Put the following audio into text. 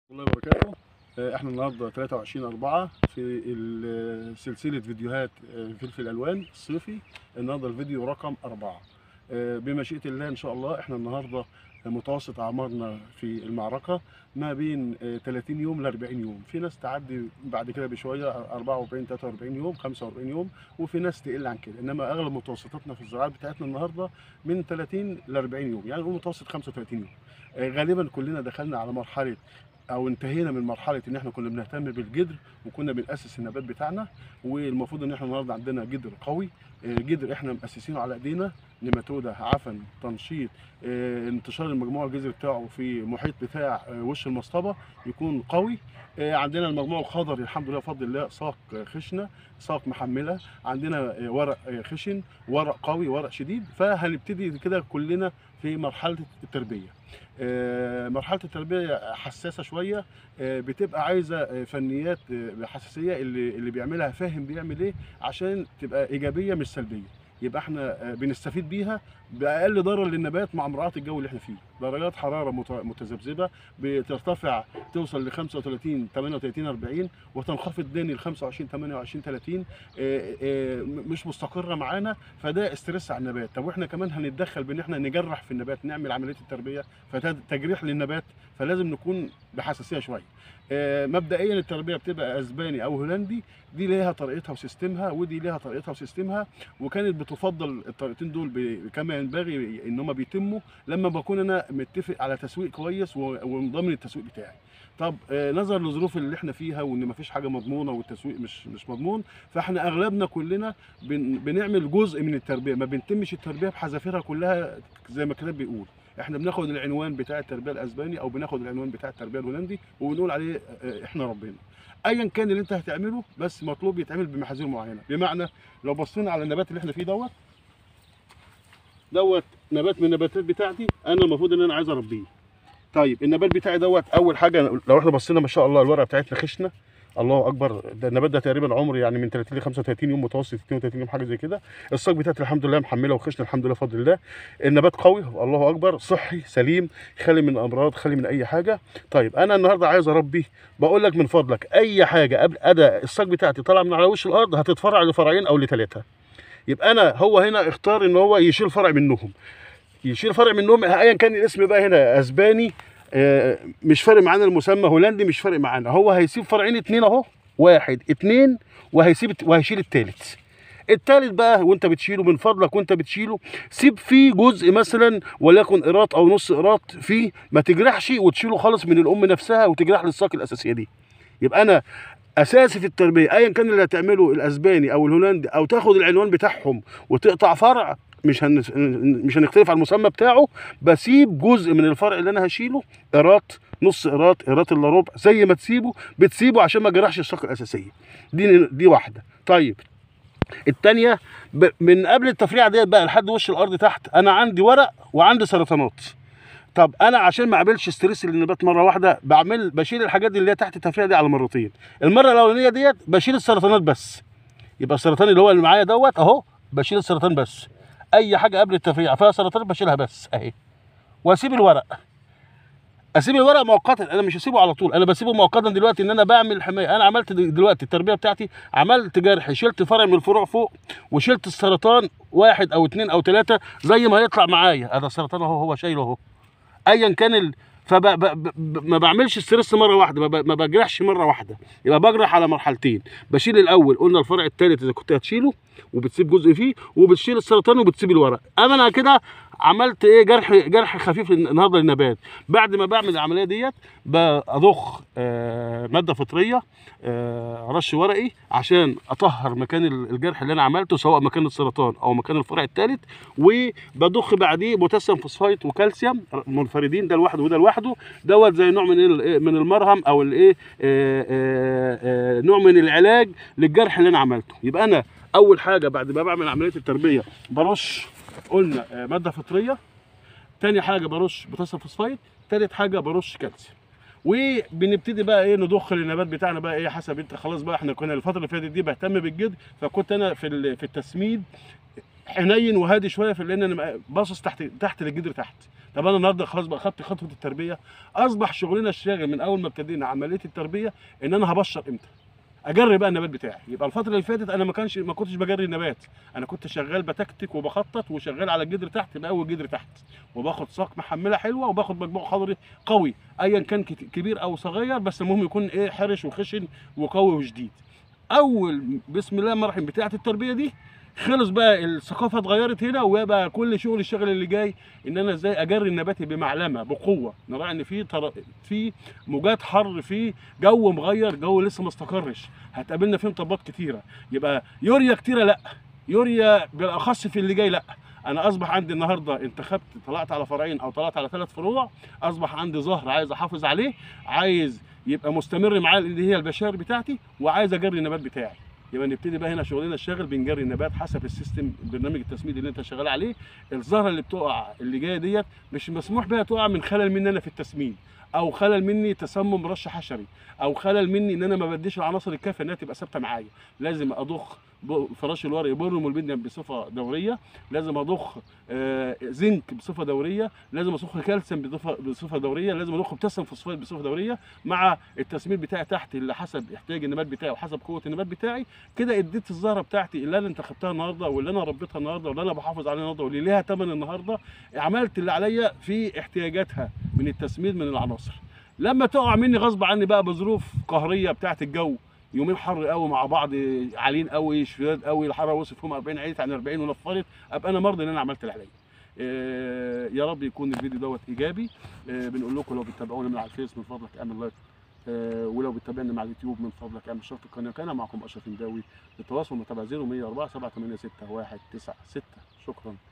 الله وبركاته. احنا النهارده 23/4 في سلسله فيديوهات فلفل الوان الصيفي. النهارده الفيديو رقم 4. بمشيئه الله ان شاء الله احنا النهارده متوسط اعمارنا في المعركه ما بين 30 يوم ل 40 يوم. في ناس تعدي بعد كده بشويه 44 43 يوم 45 يوم، وفي ناس تقل عن كده، انما اغلب متوسطاتنا في الزراعات بتاعتنا النهارده من 30 ل 40 يوم، يعني نقول متوسط 35 يوم. غالبا كلنا دخلنا على مرحله او انتهينا من مرحله ان احنا كنا بنهتم بالجدر وكنا بناسس النبات بتاعنا، والمفروض ان احنا النهارده عندنا جدر قوي، جدر احنا مؤسسينه على ايدينا، نماتوده، عفن، تنشيط، انتشار المجموع الجذري بتاعه في محيط بتاع وش المصطبه يكون قوي. عندنا المجموع الخضري الحمد لله بفضل الله، ساق خشنه، ساق محمله، عندنا ورق خشن، ورق قوي، ورق شديد. فهنبتدي كده كلنا في مرحله التربيه. مرحله التربيه حساسه شويه، بتبقى عايزه فنيات حساسيه، اللي بيعملها فاهم بيعمل ايه عشان تبقى ايجابيه مش سلبيه، يبقى احنا بنستفيد بيها باقل ضرر للنبات مع مراعاه الجو اللي احنا فيه. درجات حراره متذبذبه بترتفع، توصل ل 35 38 40 وتنخفض تاني ل 25 28 30، مش مستقره معانا، فده استرس على النبات. طب واحنا كمان هنتدخل بان احنا نجرح في النبات، نعمل عمليه التربيه، فده تجريح للنبات، فلازم نكون بحساسيه شويه. مبدئيا التربيه بتبقى اسباني او هولندي، دي ليها طريقتها وسيستمها، ودي ليها طريقتها وسيستمها، وكانت بتفضل الطريقتين دول كما ينبغي ان هم بيتموا لما بكون انا متفق على تسويق كويس ومضمن التسويق بتاعي. طب نظرا للظروف اللي احنا فيها وان مفيش حاجه مضمونه والتسويق مش مضمون، فاحنا اغلبنا كلنا بنعمل جزء من التربيه، ما بنتمش التربيه بحذافيرها كلها زي ما الكتاب بيقول. احنا بناخد العنوان بتاع التربيه الاسباني او بناخد العنوان بتاع التربيه الهولندي وبنقول عليه احنا ربنا. ايا كان اللي انت هتعمله، بس مطلوب يتعمل بمحاذير معينه. بمعنى لو بصينا على النبات اللي احنا فيه دوت نبات من النباتات بتاعتي، انا المفروض ان انا عايز اربيه. طيب النبات بتاعي دوت، اول حاجه لو احنا بصينا ما شاء الله الورقه بتاعتنا خشنه، الله اكبر. ده النبات ده تقريبا عمر يعني من 30 ل 35 يوم، متوسط 32 يوم حاجه زي كده. الساق بتاعتي الحمد لله محمله وخشنه الحمد لله بفضل الله. النبات قوي الله اكبر، صحي سليم، خالي من امراض، خالي من اي حاجه. طيب انا النهارده عايز اربي، بقول لك من فضلك اي حاجه قبل الساق بتاعتي طالعه من على وش الارض هتتفرع لفرعين او لثلاثه. يبقى انا هو هنا اختار ان هو يشيل فرع منهم، يشيل فرع منهم ايا كان الاسم بقى، هنا اسباني، مش فارق معانا المسمى، هولندي مش فارق معانا، هو هيسيب فرعين اتنين اهو، واحد اتنين، وهيشيل التالت بقى. وانت بتشيله من فضلك، وانت بتشيله سيب فيه جزء مثلا وليكن قراط او نص قراط فيه، ما تجرحش وتشيله خالص من الام نفسها وتجرح للساق الاساسيه دي. يبقى انا اساسي في التربيه ايا كان اللي هتعمله، الاسباني او الهولندي، او تاخد العنوان بتاعهم وتقطع فرع، مش هنختلف على المسمى بتاعه، بسيب جزء من الفرع اللي انا هشيله، قراط، نص قراط، قراط الا ربع، زي ما بتسيبه عشان ما جرحش الساق الاساسيه. دي واحده. طيب الثانيه، من قبل التفريعه ديت بقى لحد وش الارض تحت، انا عندي ورق وعندي سرطانات. طب انا عشان ما اعملش ستريس للنبات مره واحده، بشيل الحاجات اللي هي تحت التفريعه دي على مرتين. المره الاولانيه ديت بشيل السرطانات بس، يبقى السرطان اللي هو اللي معايا دوت اهو، بشيل السرطان بس. اي حاجه قبل التفريع فيها سرطان بشيلها بس اهي، واسيب الورق. اسيب الورق مؤقتا، انا مش هسيبه على طول، انا بسيبه مؤقتا دلوقتي ان انا بعمل حمايه. انا عملت دلوقتي التربيه بتاعتي، عملت جرح، شلت فرع من الفروع فوق، وشلت السرطان واحد او اتنين او تلاته زي ما هيطلع معايا. هذا السرطان اهو، هو شايله اهو، ايا كان ما بعملش ستريس مره واحده، ما بجرحش مره واحده، يبقى بجرح على مرحلتين. بشيل الاول، قلنا الفرع الثالث اذا كنت هتشيله وبتسيب جزء فيه، وبتشيل السرطان وبتسيب الورق. انا كده عملت ايه؟ جرح خفيف النهارده للنبات. بعد ما بعمل العمليه ديت بضخ ماده فطريه، رش ورقي، عشان اطهر مكان الجرح اللي انا عملته، سواء مكان السرطان او مكان الفرع الثالث. وبضخ بعديه بوتاسيوم فوسفايت وكالسيوم منفردين، ده لوحده وده لوحده، دوت زي نوع من المرهم او الايه، نوع من العلاج للجرح اللي انا عملته. يبقى انا اول حاجه بعد ما بعمل عمليه التربيه برش، قلنا ماده فطريه، تاني حاجه برش بوتاسيوم فوسفايت، تالت حاجه برش كالسيوم. وبنبتدي بقى ايه، نضخ النبات بتاعنا بقى ايه حسب انت. خلاص بقى احنا كنا الفتره اللي فاتت دي بهتم بالجذر، فكنت انا في التسميد حنين وهادي شويه، في لان انا باصص تحت للجذر تحت. طب انا النهارده خلاص بقى خدت خطوه التربيه، اصبح شغلنا الشاغل من اول ما ابتدينا عمليه التربيه ان انا هبشر امتى؟ اجري بقى النبات بتاعي. يبقى الفتره اللي فاتت انا ما كنتش بجري النبات، انا كنت شغال بتكتك وبخطط وشغال على الجدر تحت، بقوي الجدر تحت وباخد ساق محمله حلوه وباخد مجموع خضري قوي ايا كان كبير او صغير، بس المهم يكون ايه حرش وخشن وقوي وشديد. اول بسم الله الرحمن الرحيم بتاعه التربيه دي خلص بقى الثقافه اتغيرت هنا، ويبقى كل شغل الشغل اللي جاي ان انا ازاي اجري النباتي بمعلمه بقوه، نراعي ان في موجات حر، في جو مغير، جو لسه ما استقرش، هتقابلنا فيه مطبات كتيره. يبقى يوريا كتيره لا، يوريا بالاخص في اللي جاي لا. انا اصبح عندي النهارده انتخبت طلعت على فرعين او طلعت على 3 فروع، اصبح عندي ظهر عايز احافظ عليه، عايز يبقى مستمر معاه اللي هي البشائر بتاعتي، وعايز اجري النبات بتاعي. يبقى نبتدي بقى هنا شغلنا الشاغل، بنجري النبات حسب السيستم برنامج التسميد اللي انت شغال عليه. الزهره اللي بتقع اللي جايه ديت مش مسموح بها تقع من خلل مني انا في التسميد، او خلل مني تسمم رش حشري، او خلل مني ان انا ما بديش العناصر الكافيه انها تبقى ثابته معايا. لازم اضخ فراش الورق بورم والبدن بصفه دوريه، لازم اضخ زنك بصفه دوريه، لازم اضخ كالسيوم بصفه دوريه، لازم اضخ بوتاسيوم فوسفات بصفه دوريه، مع التسميد بتاعي تحت اللي حسب احتياج النبات بتاعي وحسب قوه النبات بتاعي. كده اديت الزهره بتاعتي اللي انا انتخبتها النهارده واللي انا ربيتها النهارده واللي انا بحافظ عليها النهارده واللي ليها ثمن النهارده، عملت اللي عليا في احتياجاتها من التسميد من العناصر. لما تقع مني غصب عني بقى بظروف قهريه بتاعه الجو، يومين حر قوي مع بعض عاليين قوي شداد قوي، الحراره وصلت فيهم 40 عيت عن 40 ونفرت، ابقى انا مرضي ان انا عملت اللي عليا. يا رب يكون الفيديو دوت ايجابي. بنقول لكم لو بتتابعونا من على الفيس من فضلك اعمل لايك، ولو بتتابعنا مع اليوتيوب من فضلك اعمل اشتراك في القناه. كان معكم اشرف النداوي، للتواصل متابع 0104 786 196. شكرا.